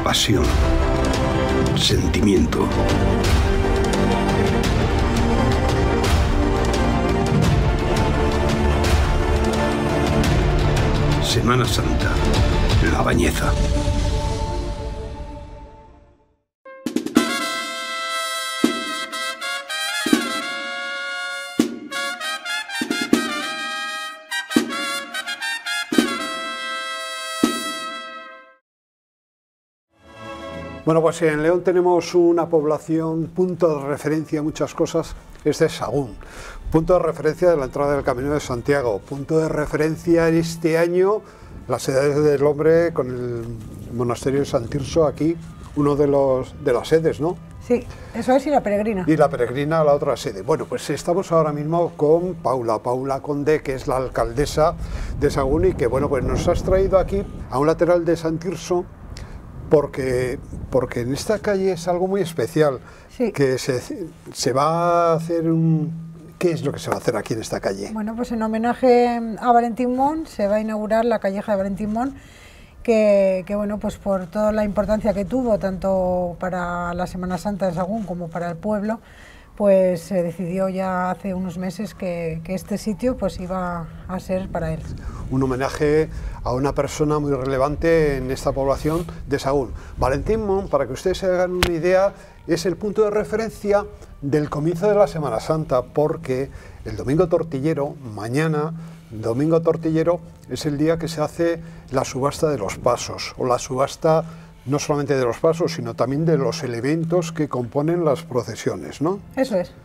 pasión, sentimiento. Semana Santa, La Bañeza. Bueno, pues en León tenemos una población, punto de referencia a muchas cosas, es de Sagún. Punto de referencia de la entrada del Camino de Santiago. Punto de referencia este año, las edades del hombre con el monasterio de San Tirso, aquí, uno de las sedes, ¿no? Sí, eso es, y la peregrina. Y la peregrina, la otra sede. Bueno, pues estamos ahora mismo con Paula Conde, que es la alcaldesa de Sagún y que, bueno, pues nos has traído aquí a un lateral de San Tirso, porque en esta calle es algo muy especial, sí. Que se va a hacer ¿Qué es lo que se va a hacer aquí en esta calle? Bueno, pues en homenaje a Valentín Mon se va a inaugurar la calleja de Valentín Mon, que bueno, pues por toda la importancia que tuvo, tanto para la Semana Santa de Sagún como para el pueblo, pues se decidió ya hace unos meses que este sitio pues iba a ser para él. Un homenaje a una persona muy relevante en esta población de Sagún. Valentín Mon, para que ustedes se hagan una idea, es el punto de referencia del comienzo de la Semana Santa, porque el Domingo Tortillero, mañana, Domingo Tortillero, es el día que se hace la subasta de los pasos, o la subasta no solamente de los pasos, sino también de los elementos que componen las procesiones, ¿no? Eso es.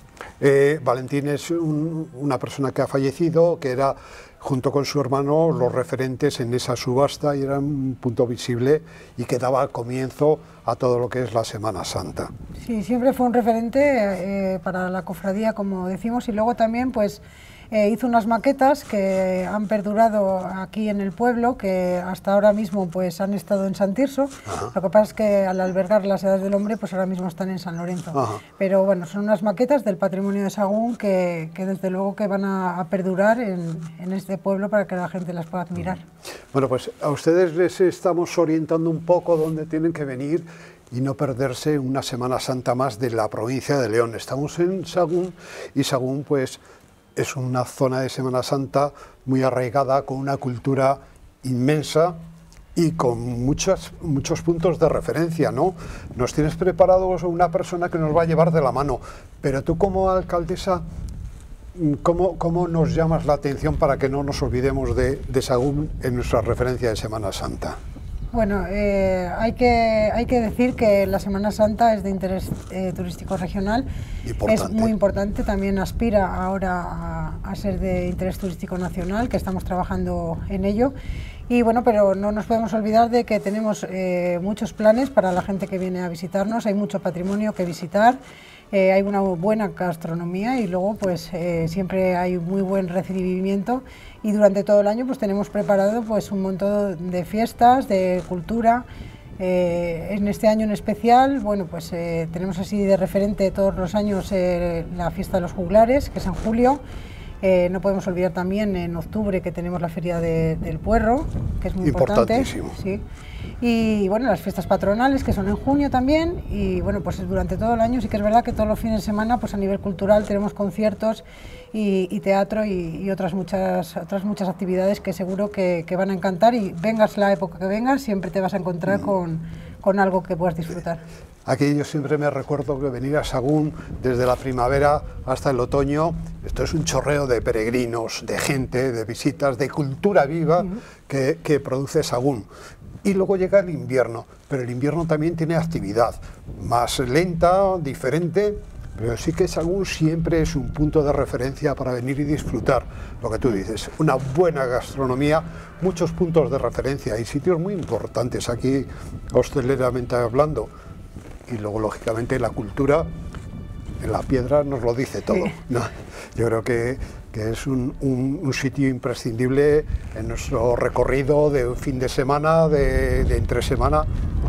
Valentín es una persona que ha fallecido, que era, junto con su hermano, los referentes en esa subasta y era un punto visible y que daba comienzo a todo lo que es la Semana Santa. Sí, siempre fue un referente para la cofradía, como decimos, y luego también pues hizo unas maquetas que han perdurado aquí en el pueblo, que hasta ahora mismo pues han estado en San Tirso. Ajá. Lo que pasa es que al albergar las edades del hombre pues ahora mismo están en San Lorenzo. Ajá. Pero bueno, son unas maquetas del patrimonio de Sagún que desde luego que van a perdurar en este pueblo para que la gente las pueda admirar. Bueno, pues a ustedes les estamos orientando un poco dónde tienen que venir y no perderse una Semana Santa más de la provincia de León. Estamos en Sagún y Sagún pues es una zona de Semana Santa muy arraigada, con una cultura inmensa y con muchos puntos de referencia, ¿no? Nos tienes preparados una persona que nos va a llevar de la mano, pero tú como alcaldesa, ¿cómo nos llamas la atención para que no nos olvidemos de Sagún en nuestra referencia de Semana Santa? Bueno, hay que decir que la Semana Santa es de interés turístico regional, es muy importante, también aspira ahora a ser de interés turístico nacional, que estamos trabajando en ello, y bueno, pero no nos podemos olvidar de que tenemos muchos planes para la gente que viene a visitarnos, hay mucho patrimonio que visitar, hay una buena gastronomía y luego pues siempre hay muy buen recibimiento. Y durante todo el año pues tenemos preparado pues un montón de fiestas, de cultura. En este año en especial, bueno, pues tenemos así de referente todos los años la fiesta de los juglares, que es en julio. No podemos olvidar también en octubre que tenemos la feria del puerro, que es muy importante. Importantísimo. Sí. Y bueno, las fiestas patronales, que son en junio también, y bueno, pues durante todo el año sí que es verdad que todos los fines de semana pues a nivel cultural tenemos conciertos y teatro y otras muchas actividades que seguro que van a encantar, y vengas la época que vengas siempre te vas a encontrar con algo que puedas disfrutar. Aquí yo siempre me recuerdo que venir a Sagún desde la primavera hasta el otoño, esto es un chorreo de peregrinos, de gente, de visitas, de cultura viva que produce Sagún. Y luego llega el invierno, pero el invierno también tiene actividad, más lenta, diferente, pero sí que Sagún siempre es un punto de referencia para venir y disfrutar, lo que tú dices, una buena gastronomía, muchos puntos de referencia y sitios muy importantes aquí hosteleramente hablando. Y luego, lógicamente, la cultura en la piedra nos lo dice todo, ¿no? Yo creo que es un sitio imprescindible en nuestro recorrido de fin de semana, de entre semana.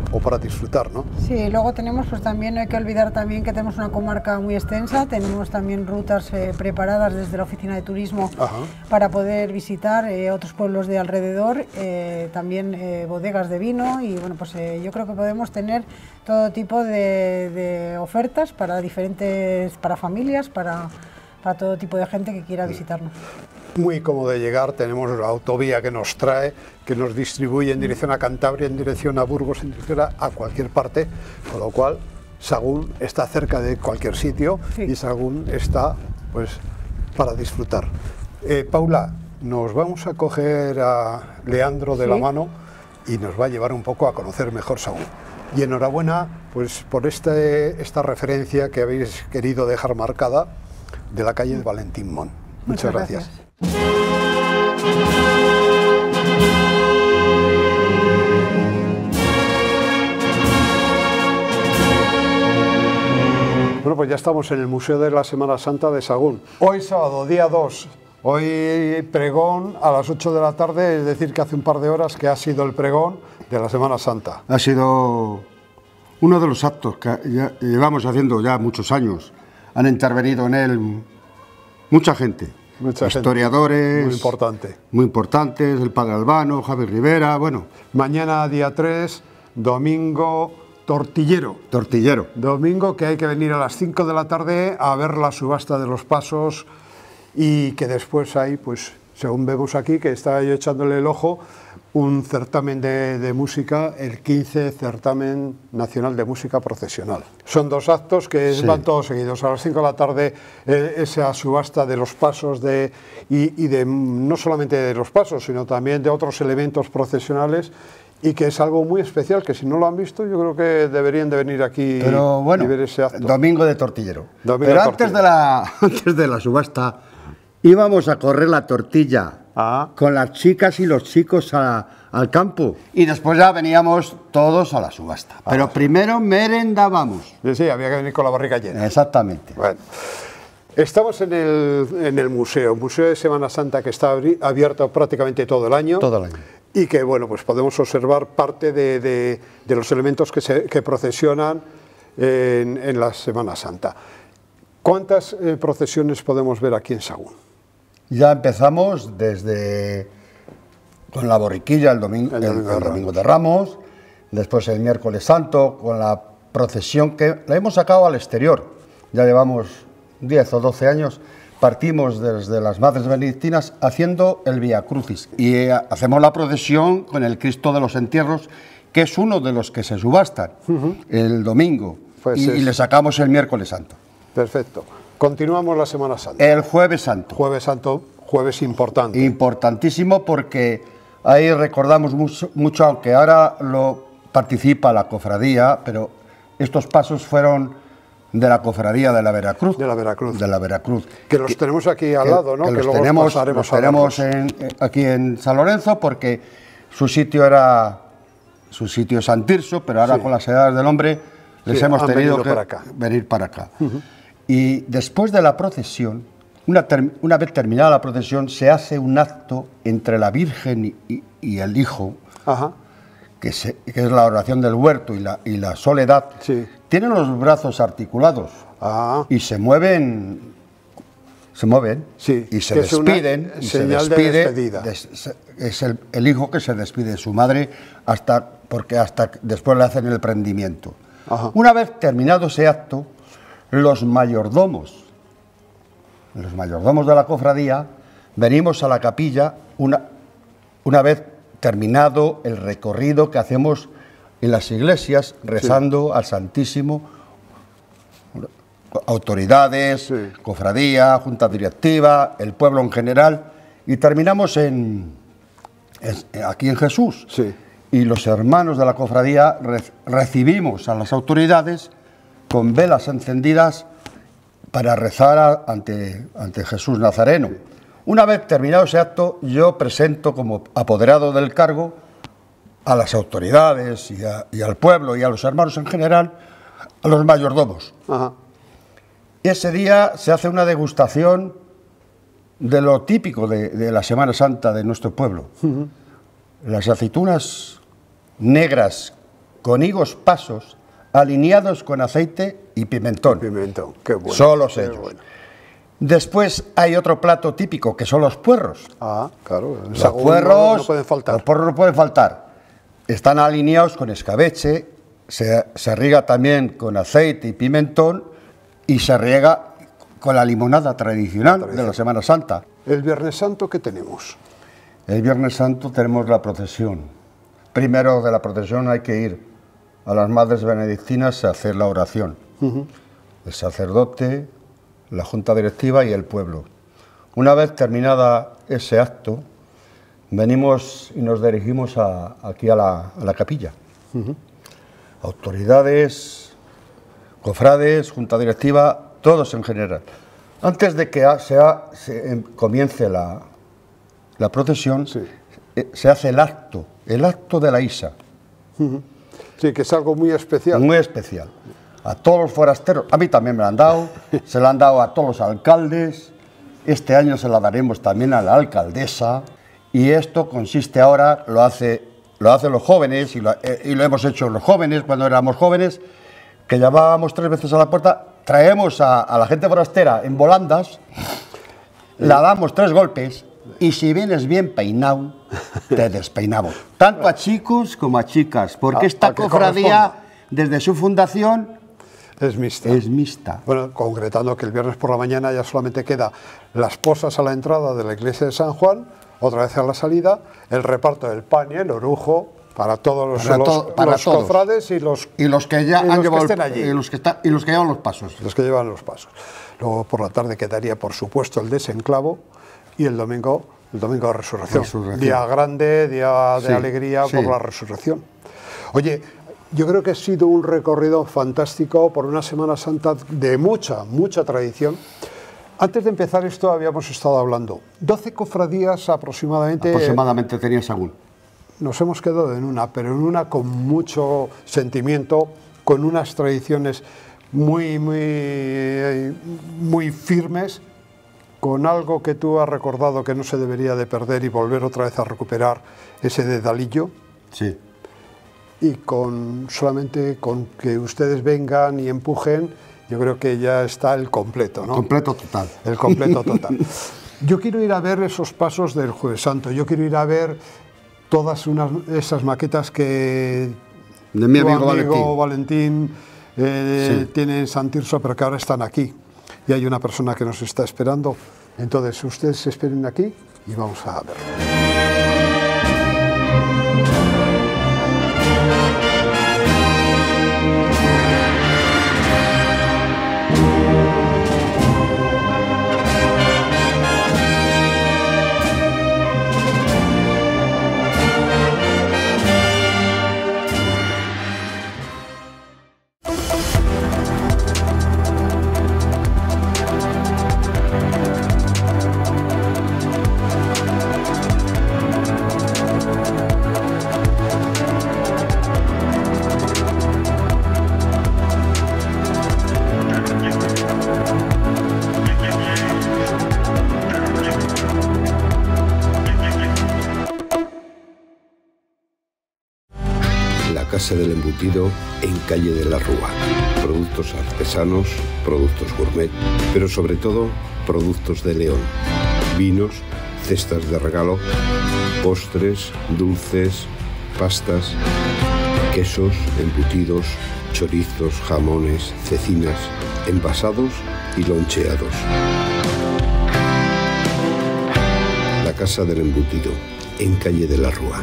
o para disfrutar, ¿no? Sí, luego tenemos, pues también no hay que olvidar también que tenemos una comarca muy extensa, tenemos también rutas preparadas desde la Oficina de Turismo para poder visitar otros pueblos de alrededor, también bodegas de vino y bueno, pues yo creo que podemos tener todo tipo de ofertas para para familias, para todo tipo de gente que quiera visitarnos. Muy cómodo de llegar, tenemos la autovía que nos trae, que nos distribuye en dirección a Cantabria, en dirección a Burgos, en dirección a cualquier parte, con lo cual Sahagún está cerca de cualquier sitio y Sahagún está pues para disfrutar. Paula, nos vamos a coger a Leandro de la mano y nos va a llevar un poco a conocer mejor Sahagún. Y enhorabuena pues por esta referencia que habéis querido dejar marcada de la calle de Valentín Mon. Muchas gracias. Bueno, pues ya estamos en el Museo de la Semana Santa de Sahagún. Hoy sábado, día 2, hoy pregón a las 8 de la tarde, es decir que hace un par de horas que ha sido el pregón de la Semana Santa. Ha sido uno de los actos que ya llevamos haciendo ya muchos años. Han intervenido en él mucha gente. Historiadores muy importantes, el padre Albano, Javier Rivera, bueno. Mañana día 3, domingo, tortillero. Domingo que hay que venir a las 5 de la tarde a ver la subasta de los pasos y que después hay, pues, según vemos aquí, que está yo echándole el ojo, un certamen de música, el 15 Certamen Nacional de Música Procesional. Son dos actos que van todos seguidos. A las 5 de la tarde esa subasta de los pasos y no solamente de los pasos, sino también de otros elementos procesionales y que es algo muy especial, que si no lo han visto yo creo que deberían de venir aquí y ver ese acto. Domingo de tortillero. Pero antes de la subasta íbamos a correr la tortilla con las chicas y los chicos al campo. Y después ya veníamos todos a la subasta. Pero primero merendábamos. Sí, había que venir con la barriga llena. Exactamente. Bueno, estamos en el Museo de Semana Santa, que está abierto prácticamente todo el año. Todo el año. Y que, bueno, pues podemos observar parte de los elementos que procesionan en la Semana Santa. ¿Cuántas procesiones podemos ver aquí en Sahagún? Ya empezamos con la borriquilla el domingo de Ramos, después el miércoles santo con la procesión que la hemos sacado al exterior. Ya llevamos 10 o 12 años, partimos desde las Madres Benedictinas haciendo el Vía Crucis y hacemos la procesión con el Cristo de los Entierros, que es uno de los que se subastan el domingo, pues y le sacamos el miércoles santo. Perfecto. Continuamos la Semana Santa. El Jueves Santo. Jueves Santo, jueves importante. Importantísimo porque ahí recordamos mucho, aunque ahora lo participa la cofradía, pero estos pasos fueron de la cofradía de la Veracruz. De la Veracruz. De la Veracruz. Que los tenemos aquí al lado, ¿no? Que los tenemos aquí en San Lorenzo porque su sitio es San Tirso, pero ahora con las edades del hombre les hemos tenido que venir para acá. Y después de la procesión, una vez terminada la procesión, se hace un acto entre la Virgen y el Hijo, que es la oración del huerto y la soledad. Tienen los brazos articulados y se mueven y se despiden. Es el Hijo que se despide de su madre porque hasta después le hacen el prendimiento. Una vez terminado ese acto, los mayordomos de la cofradía venimos a la capilla una vez terminado el recorrido que hacemos en las iglesias rezando al Santísimo, autoridades, cofradía, junta directiva, el pueblo en general, y terminamos aquí en Jesús. Y los hermanos de la cofradía recibimos a las autoridades con velas encendidas para rezar ante Jesús Nazareno. Una vez terminado ese acto, yo presento como apoderado del cargo a las autoridades y al pueblo y a los hermanos en general, a los mayordomos. Y ese día se hace una degustación de lo típico de la Semana Santa de nuestro pueblo. Las aceitunas negras con higos pasos alineados con aceite y pimentón. Pimentón, qué bueno. Solo ellos. Bueno. Después hay otro plato típico que son los puerros. Ah, claro. Los puerros no pueden faltar. Los puerros no pueden faltar. Están alineados con escabeche, se riega también con aceite y pimentón y se riega con la limonada tradicional de la Semana Santa. ¿El Viernes Santo qué tenemos? El Viernes Santo tenemos la procesión. Primero de la procesión hay que ir a las madres benedictinas a hacer la oración. El sacerdote, la junta directiva y el pueblo. Una vez terminada ese acto, venimos y nos dirigimos aquí a la capilla. Autoridades, cofrades, junta directiva, todos en general. Antes de que comience la procesión, sí, se hace el acto de la Isa. Sí, que es algo muy especial. Muy especial. A todos los forasteros, a mí también me la han dado, se la han dado a todos los alcaldes, este año se la daremos también a la alcaldesa, y esto consiste ahora, lo hacen los jóvenes, y lo hemos hecho los jóvenes cuando éramos jóvenes, que llamábamos 3 veces a la puerta, traemos a la gente forastera en volandas, la damos 3 golpes, y si vienes bien peinado, te despeinamos. Tanto a chicos como a chicas, porque esta cofradía, desde su fundación, es mixta. Es mixta. Bueno, concretando que el viernes por la mañana ya solamente queda las posas a la entrada de la iglesia de San Juan, otra vez a la salida, el reparto del pan y el orujo para todos los cofrades y los que ya han llevado estén allí. Y los que llevan los pasos. Los que llevan los pasos. Luego por la tarde quedaría, por supuesto, el desenclavo y el domingo de resurrección. Día grande, día de alegría por la resurrección. Oye, yo creo que ha sido un recorrido fantástico por una Semana Santa de mucha tradición. Antes de empezar esto habíamos estado hablando. 12 cofradías aproximadamente. Aproximadamente tenía Sagún. Nos hemos quedado en una, pero en una con mucho sentimiento, con unas tradiciones muy firmes, con algo que tú has recordado que no se debería de perder y volver otra vez a recuperar ese dedalillo. Sí. Y solamente con que ustedes vengan y empujen, yo creo que ya está el completo, ¿no? Completo total. El completo total. Yo quiero ir a ver esos pasos del Jueves Santo, yo quiero ir a ver todas esas maquetas que de mi amigo Valentín tiene en San Tirso, pero que ahora están aquí. Y hay una persona que nos está esperando. Entonces, ustedes esperen aquí y vamos a ver. Casa del Embutido en Calle de la Rúa. Productos artesanos, productos gourmet, pero sobre todo productos de León. Vinos, cestas de regalo, postres, dulces, pastas, quesos, embutidos, chorizos, jamones, cecinas, envasados y loncheados. La Casa del Embutido en Calle de la Rúa.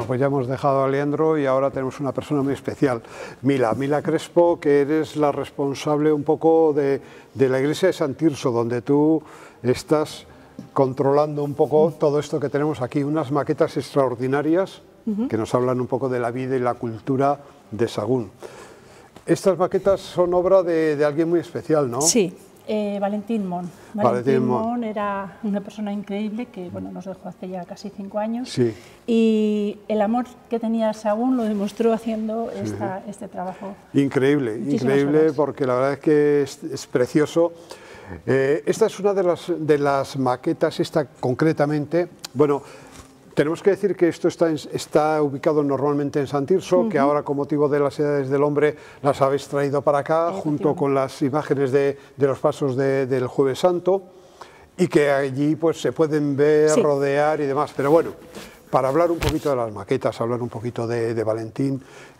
pues ya hemos dejado a Leandro y ahora tenemos una persona muy especial, Mila Crespo, que eres la responsable un poco de la iglesia de San Tirso, donde tú estás controlando un poco todo esto que tenemos aquí, unas maquetas extraordinarias que nos hablan un poco de la vida y la cultura de Sahagún. Estas maquetas son obra de alguien muy especial, ¿no? Sí. Valentín Mon. Valentín Mon era una persona increíble que bueno, nos dejó hace ya casi 5 años. Sí. Y el amor que tenía a Sahagún lo demostró haciendo este trabajo. Increíble, increíble, porque la verdad es que es precioso. Esta es una de las maquetas, esta concretamente, bueno, tenemos que decir que esto está ubicado normalmente en San Tirso, que ahora con motivo de las edades del hombre las habéis traído para acá, junto con las imágenes de los pasos del Jueves Santo, y que allí pues se pueden ver, rodear y demás. Pero bueno, para hablar un poquito de las maquetas, hablar un poquito de Valentín,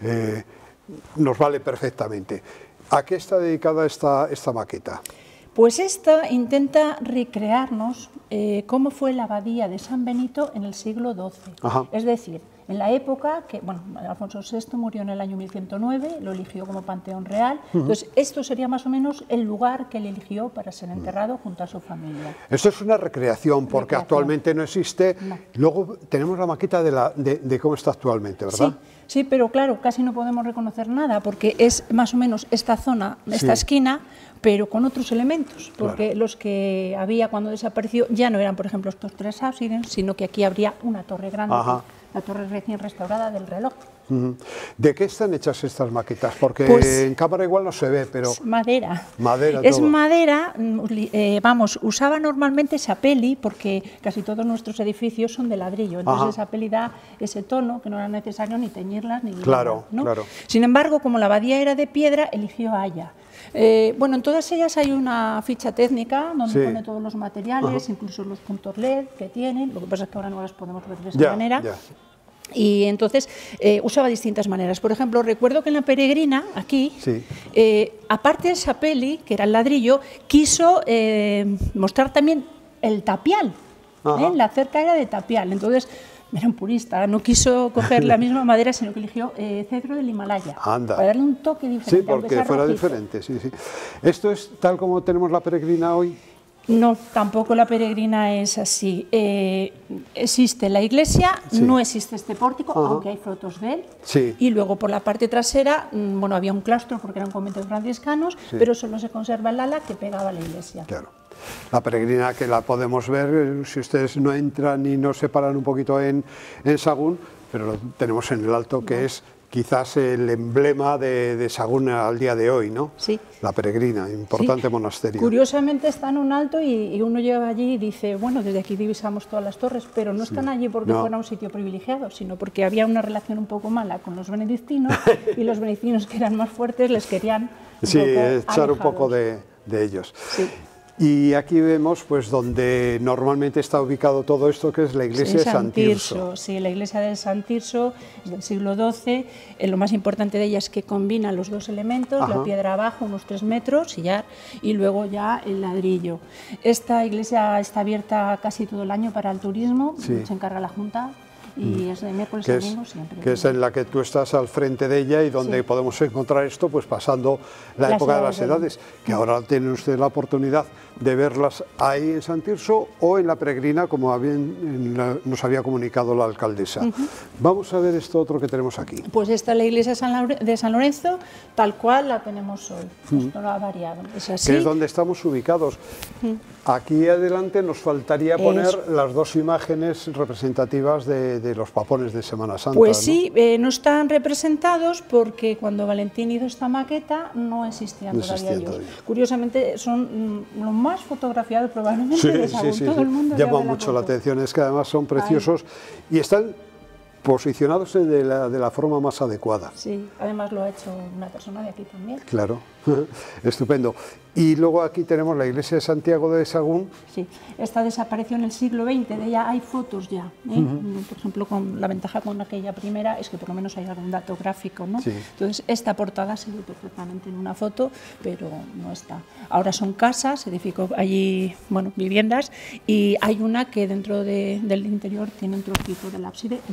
nos vale perfectamente. ¿A qué está dedicada esta maqueta? Pues esta intenta recrearnos cómo fue la abadía de San Benito en el siglo XII. Ajá. Es decir, en la época que, bueno, Alfonso VI murió en el año 1109, lo eligió como panteón real, entonces esto sería más o menos el lugar que él eligió para ser enterrado junto a su familia. Esto es una recreación, porque actualmente no existe. No. Luego tenemos la maqueta de cómo está actualmente, ¿verdad? Sí, pero claro, casi no podemos reconocer nada, porque es más o menos esta zona, esta esquina, pero con otros elementos, porque los que había cuando desapareció ya no eran, por ejemplo, estos 3 ábsides, sino que aquí habría una torre grande, la torre recién restaurada del reloj. ¿De qué están hechas estas maquetas? Porque pues, en cámara igual no se ve, pero... Madera. Madera es todo. Madera, vamos, usaba normalmente sapeli, porque casi todos nuestros edificios son de ladrillo, entonces esa sapeli da ese tono que no era necesario ni teñirlas ni... Claro, ¿no? claro. Sin embargo, como la abadía era de piedra, eligió haya. Bueno, en todas ellas hay una ficha técnica donde pone todos los materiales, incluso los puntos LED que tienen, lo que pasa es que ahora no las podemos ver de esa manera. Y entonces usaba distintas maneras. Por ejemplo, recuerdo que en la peregrina, aquí, aparte del sapeli, que era el ladrillo, quiso mostrar también el tapial. La cerca era de tapial, entonces... Era un purista, no quiso coger la misma madera, sino que eligió cedro del Himalaya. Anda. Para darle un toque diferente. Sí, porque fuera diferente. Sí. ¿Esto es tal como tenemos la peregrina hoy? No, tampoco la peregrina es así. Existe la iglesia, no existe este pórtico, aunque hay fotos de él. Y luego por la parte trasera, bueno, había un claustro porque eran conventos franciscanos, pero solo se conserva el ala que pegaba a la iglesia. Claro. La peregrina, que la podemos ver, si ustedes no entran y no se paran un poquito en Sahagún, pero lo tenemos en el alto, que es quizás el emblema de Sahagún al día de hoy, ¿no? Sí. La peregrina, importante monasterio. Curiosamente está en un alto y uno llega allí y dice, bueno, desde aquí divisamos todas las torres, pero no están allí porque fuera un sitio privilegiado, sino porque había una relación un poco mala con los benedictinos y los benedictinos, que eran más fuertes, les querían echar un poco de ellos. Sí. Y aquí vemos pues donde normalmente está ubicado todo esto, que es la iglesia de San Tirso. Sí, la iglesia de San Tirso es del siglo XII. Lo más importante de ella es que combina los dos elementos, la piedra abajo, unos 3 metros, sillar, y luego ya el ladrillo. Esta iglesia está abierta casi todo el año para el turismo, se encarga la Junta. Y es de miércoles a domingo siempre. Que es en la que tú estás al frente de ella y donde podemos encontrar esto, pues pasando la época de las edades, que ahora tienen ustedes la oportunidad de verlas ahí en San Tirso o en la peregrina, como nos había comunicado la alcaldesa. Vamos a ver esto otro que tenemos aquí. Pues esta es la iglesia de San Lorenzo, tal cual la tenemos hoy. Esto no ha variado. Es así. Que es donde estamos ubicados. Aquí adelante nos faltaría poner las 2 imágenes representativas de los papones de Semana Santa. Pues sí, no están representados porque cuando Valentín hizo esta maqueta no existían todavía ellos. Curiosamente son lo más fotografiado probablemente de Sahagún. Todo el mundo llama mucho la atención, es que además son preciosos y están posicionados de la forma más adecuada. Sí, además lo ha hecho una persona de aquí también. Claro, estupendo. Y luego aquí tenemos la iglesia de Santiago de Sahagún. Sí, esta desapareció en el siglo XX, de ella hay fotos ya. Por ejemplo, la ventaja con aquella primera es que por lo menos hay algún dato gráfico, ¿no? Entonces, esta portada se ve perfectamente en una foto, pero no está. Ahora son casas, se edificó allí, viviendas, y hay una que dentro del interior tiene un trocito del ábside, del epístola.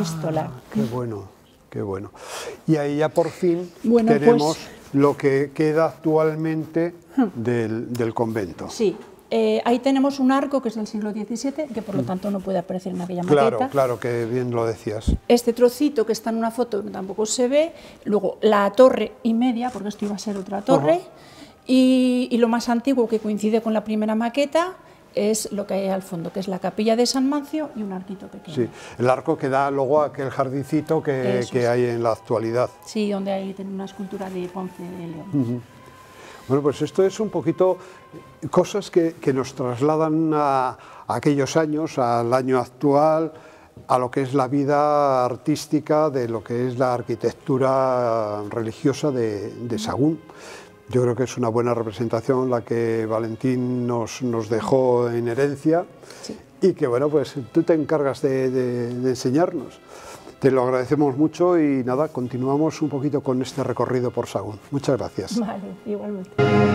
epístola. Qué bueno, qué bueno. Y ahí ya por fin bueno, tenemos pues, lo que queda actualmente del convento. Sí. Ahí tenemos un arco que es del siglo XVII, que por lo tanto no puede aparecer en aquella maqueta. Claro, que bien lo decías. Este trocito que está en una foto tampoco se ve, luego la torre y media, porque esto iba a ser otra torre, y lo más antiguo que coincide con la primera maqueta es lo que hay al fondo, que es la capilla de San Mancio y un arquito pequeño. Sí, el arco que da luego a aquel jardincito que hay en la actualidad. Sí, donde hay una escultura de Ponce de León. Bueno, pues esto es un poquito cosas que nos trasladan a aquellos años, al año actual, a lo que es la vida artística, de lo que es la arquitectura religiosa de Sahagún. Yo creo que es una buena representación la que Valentín nos dejó en herencia, sí, y que bueno, pues tú te encargas de enseñarnos. Te lo agradecemos mucho y nada, continuamos un poquito con este recorrido por Sahagún. Muchas gracias. Vale, igualmente.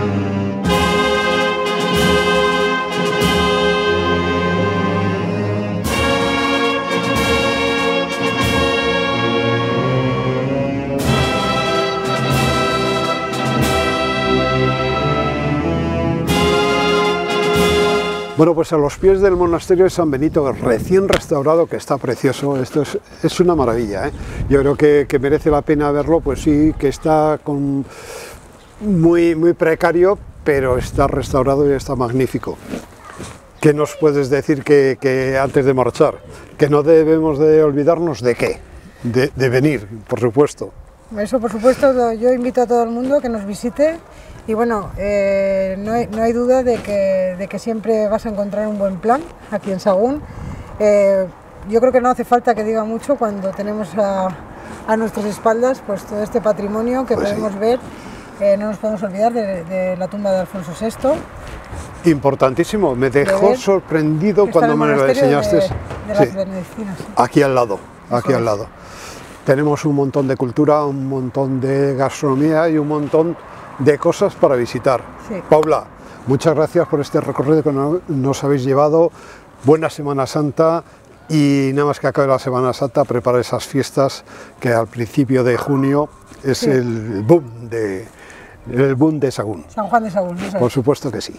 Bueno, pues a los pies del monasterio de San Benito, recién restaurado, que está precioso, esto es una maravilla, ¿eh? Yo creo que merece la pena verlo, pues sí, que está muy precario, pero está restaurado y está magnífico. ¿Qué nos puedes decir que antes de marchar? Que no debemos de olvidarnos de qué, de venir, por supuesto. Eso, por supuesto, yo invito a todo el mundo a que nos visite. Y bueno, no hay duda de que siempre vas a encontrar un buen plan aquí en Sahagún. Yo creo que no hace falta que diga mucho cuando tenemos a nuestras espaldas pues todo este patrimonio que podemos ver. No nos podemos olvidar de la tumba de Alfonso VI. Importantísimo, me dejó sorprendido cuando me lo enseñaste. De las benedictinas. Sí. Aquí al lado, al lado. Tenemos un montón de cultura, un montón de gastronomía y un montón de cosas para visitar. Sí. Paula, muchas gracias por este recorrido que nos habéis llevado. Buena Semana Santa y nada más que acabe la Semana Santa, prepara esas fiestas que al principio de junio es el boom de Sahagún. San Juan de Sahagún. Por supuesto que sí.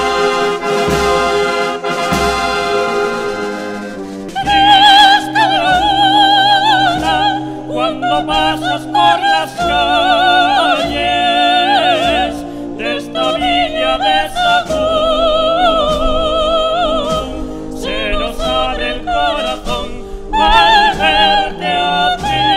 Cuando pasas por las calles de esta villa de Sahagún, se nos abre el corazón al verte a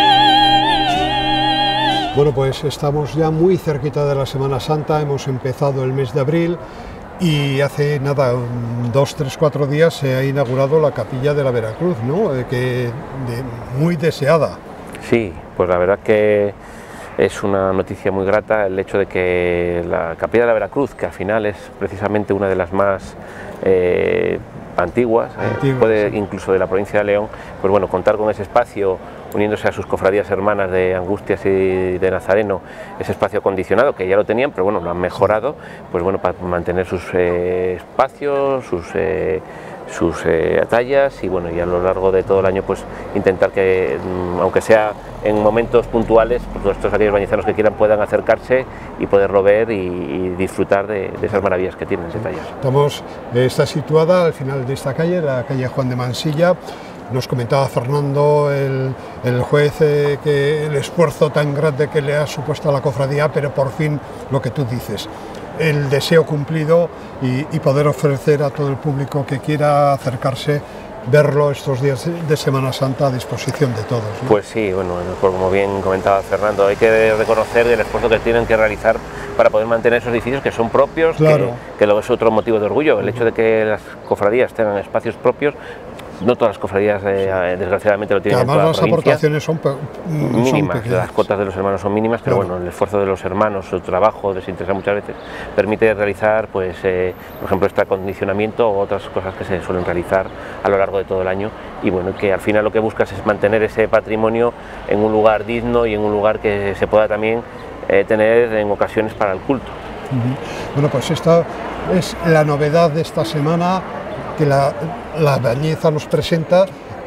ti. Bueno, pues estamos ya muy cerquita de la Semana Santa, hemos empezado el mes de abril y hace nada, 2, 3, 4 días se ha inaugurado la Capilla de la Veracruz, ¿no? Muy deseada. Sí, pues la verdad que es una noticia muy grata el hecho de que la Capilla de la Veracruz, que al final es precisamente una de las más antiguas, puede incluso de la provincia de León, pues bueno, contar con ese espacio, uniéndose a sus cofradías hermanas de Angustias y de Nazareno, ese espacio acondicionado que ya lo tenían, pero bueno, lo han mejorado, pues bueno, para mantener sus espacios, sus atallas y bueno, y a lo largo de todo el año pues intentar que, aunque sea en momentos puntuales, pues todos aquellos bañizanos que quieran puedan acercarse y poderlo ver y disfrutar de esas maravillas que tienen ese taller. Está situada al final de esta calle, la calle Juan de Mansilla. Nos comentaba Fernando, el juez, que el esfuerzo tan grande que le ha supuesto a la cofradía, pero por fin lo que tú dices, el deseo cumplido y poder ofrecer a todo el público que quiera acercarse, verlo estos días de Semana Santa a disposición de todos, ¿no? Pues sí, bueno, como bien comentaba Fernando, hay que reconocer el esfuerzo que tienen que realizar para poder mantener esos edificios que son propios, claro, que luego es otro motivo de orgullo, el hecho de que las cofradías tengan espacios propios. No todas las cofradías, desgraciadamente, lo tienen. Además, las aportaciones son mínimas, las cuotas de los hermanos son mínimas, pero claro, bueno, el esfuerzo de los hermanos, su trabajo desinteresado muchas veces, permite realizar, pues, por ejemplo, este acondicionamiento o otras cosas que se suelen realizar a lo largo de todo el año. Y bueno, que al final lo que buscas es mantener ese patrimonio en un lugar digno y en un lugar que se pueda también tener en ocasiones para el culto. Bueno, pues esta es la novedad de esta semana, que la Bañeza nos presenta,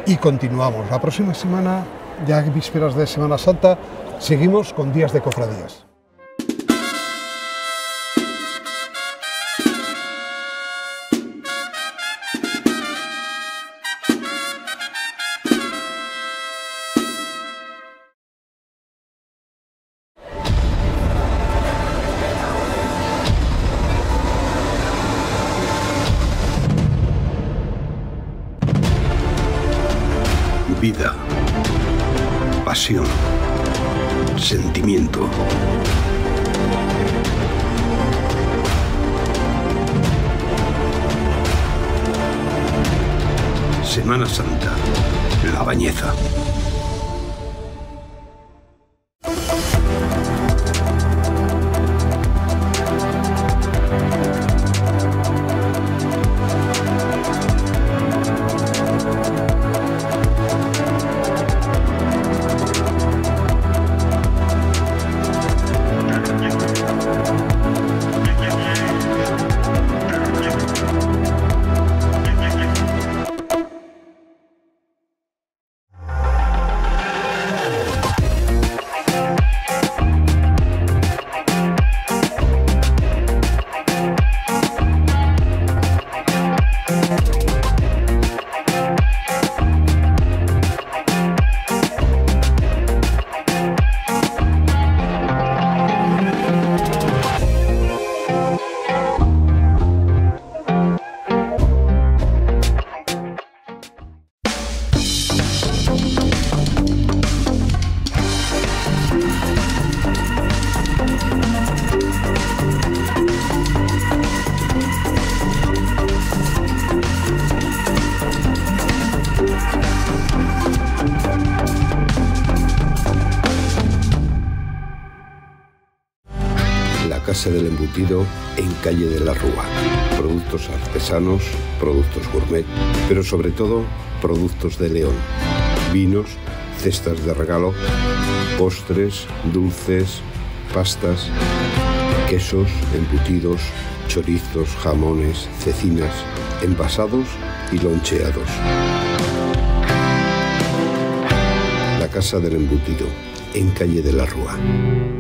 y continuamos. La próxima semana, ya en vísperas de Semana Santa, seguimos con Días de Cofradías. Vida, pasión, sentimiento. Semana Santa, La Bañeza. Casa del Embutido en Calle de la Rúa. Productos artesanos, productos gourmet, pero sobre todo productos de León. Vinos, cestas de regalo, postres, dulces, pastas, quesos, embutidos, chorizos, jamones, cecinas, envasados y loncheados. La Casa del Embutido en Calle de la Rúa.